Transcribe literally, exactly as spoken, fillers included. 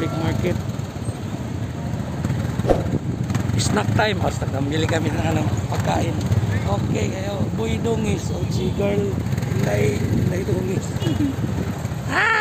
public market. Snack time. Basta namili kami ng anong pagkain. Okay, kayo. Boy dungis o si girl lay lay dungis. Ah!